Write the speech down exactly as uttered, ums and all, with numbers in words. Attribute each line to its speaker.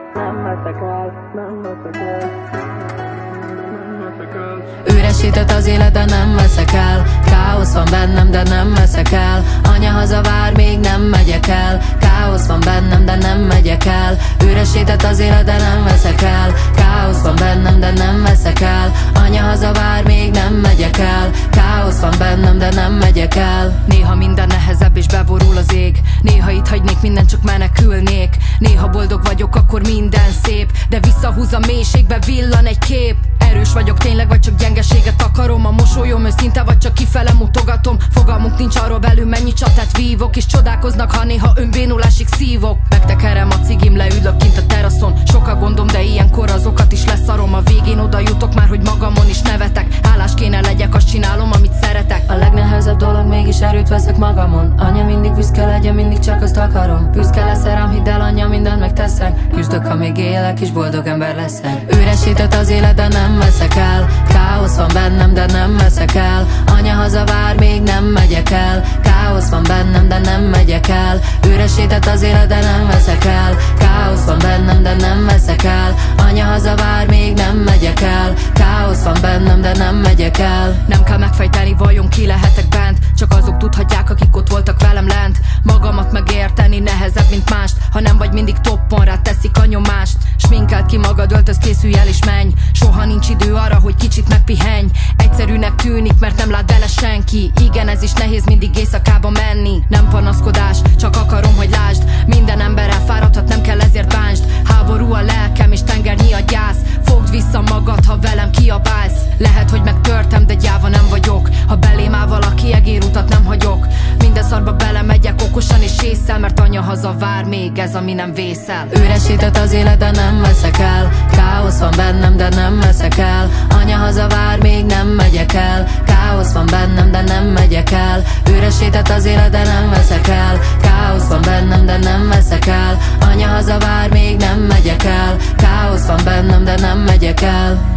Speaker 1: nem veszek el, nem veszek el, nem veszek el.
Speaker 2: Üresített az élet, de nem veszek el. Káosz van bennem, de nem veszek el. Anya hazavár, még nem megyek el. Káosz van bennem, de nem megyek el. Üresített az élet, de nem veszek el. Káosz van bennem, de nem veszek el. Anya hazavár, még nem megyek el. Káosz van bennem, de nem megyek el.
Speaker 3: Néha minden nehezebb és beborul az ég. Néha itt hagynék mindent, csak menekülnék. Néha boldog vagyok, akkor minden szép, de visszahúz a mélységbe, villan egy kép. Erős vagyok tényleg, vagy csak gyengeséget akarom? A mosolyom őszinte, vagy csak kifele mutogatom? Fogalmunk nincs arról belül, mennyi csatát vívok, és csodálkoznak, ha néha önbénulásig szívok. Megtekerem a cigim, leülök kint a teraszon. Sok a gondom, de ilyenkor azokat is leszarom. A végén oda jutok már, hogy magamon is nevetek. Hálás kéne legyek, azt csinálom, amit szeretek.
Speaker 2: A legnehezebb dolog, mégis erőt veszek magamon. Anya mindig büszke legyen, mindig csak azt akarom. Büszke leszel rám, hidd el, anya, mindent megteszek. Küzdök, ha még élek, és boldog ember leszek. Üresített az élet, de nem veszek el. Káosz van bennem, de nem veszek el. Anya hazavár, még nem megyek el. Káosz van bennem, de nem megyek el. Üresített az élet, de nem veszek el. Káosz van bennem, de nem veszek el. Anya hazavár, még nem megyek el. Káosz van bennem, de nem megyek el.
Speaker 3: Nem kell megfejteni, vajon ki lehetek bent. Csak azok tudhatják, akik ott voltak velem lent. Magamat megérteni nehezebb, mint mást. Ha nem vagy mindig toppon, rá teszik a nyomást. Sminkeld ki magad, öltöz, készülj el és menj. Soha nincs idő arra, hogy kicsit megpihenj. Egyszerűnek tűnik, mert nem lát bele senki. Igen, ez is nehéz mindig éjszakába menni. Nem panaszkodás, csak akarom, hogy lásd. Minden ember elfáradhat, nem kell ezért bánsd. Háború a lelkem és tengernyi a gyász. Fogd vissza magad, ha velem kiabálsz. Lehet, hogy megtörtem, de gyáva nem vagyok. Ha belém áll valaki, egérutat nem hagyok. Minden szarba belemegyek okosan és észel, mert anya hazavár, még ez, ami nem vészel.
Speaker 2: Üresített az élet, de nem veszek el. Káosz van bennem, de nem veszek el. Anya hazavár, még nem megyek el. Káosz van bennem, de nem megyek el. Üresített az élet, de nem veszek el. Káosz van bennem, de nem veszek el. Anya hazavár, még nem megyek el. Káosz van bennem, de nem megyek el.